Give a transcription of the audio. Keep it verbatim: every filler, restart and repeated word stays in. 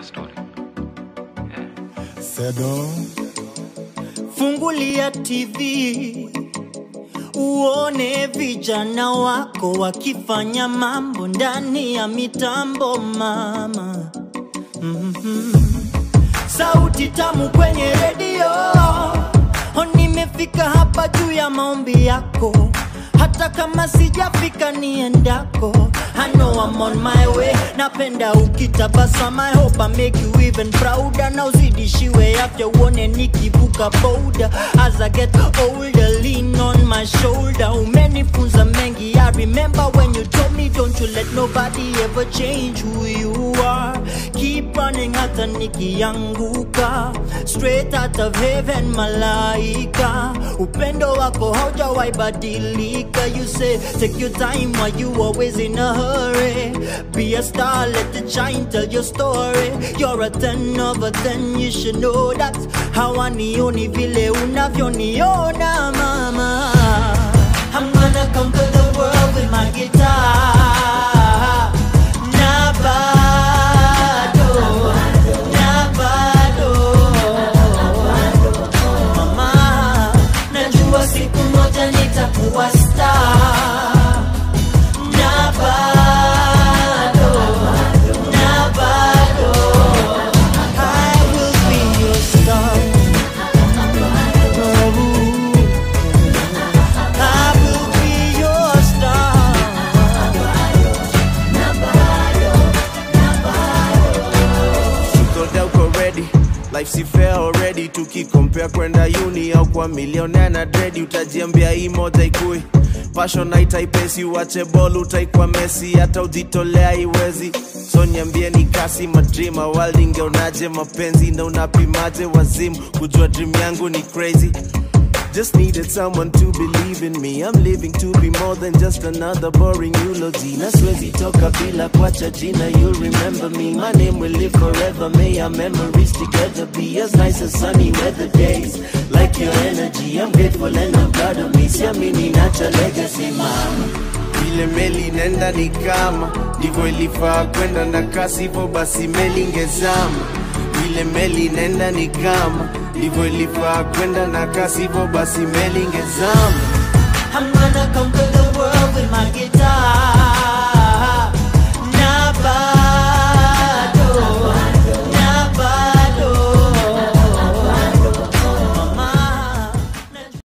story. Yeah. Sedo. Fungulia T V uone vijana wako wakifanya mambo ndani ya mitambo mama. Mm-hmm. Sauti tamu kwenye radio, oh, nimefika hapa juu ya maombi yako. Hata kama sijafika niendako, I know I'm on my way. Napenda ukitabasama, I hope I make you even prouder. Na uzidishiwe afya uone nikivuka boda. As I get older, lean on my shoulder. Umenifunza mengi, I remember when you told me don't you let nobody ever change who you are. Keep running hata nikianguka, straight out of heaven malaika. Upendo wako haujawahi badilika. You say take your time while you always in a hurry. Be a star, let it shine, tell your story. You're a ten over ten, you should know that. Hawanioni vile unavyoniona mama. I'm gonna conquer the world with my guitar. Nabado, nabado, mama. Najua siku moja nitakuwa star. Nabado, nabado, I will be your star. I will be your star. Sold out already, life si fair already. Tukikompare kwenda uni au kwa millionaire na dread, utajiambia hii moja ikui. Passion haitaipesi, uache ball utaikwa Messi. Hata ujitolea iwezi, so niambie ni kasi madream. World ingeonaje mapenzi na unapimaje wazimu. Kujua dream yangu ni crazy. Just needed someone to believe in me. I'm living to be more than just another boring eulogy. Na siwezi toka bila kuacha jina. You'll remember me, my name will live forever. May our memories together be as nice as sunny weather days. Like your energy, I'm grateful and I'm proud of me. Siamini nacha legacy mama. Vile meli nenda ni kama ndivyo ilifaa kwenda na kasi, hivyo basi meli ingezama. Vile meli nenda ni kama ndivyo ilifaa kwenda na kasi, hivyo basi meli ingezama.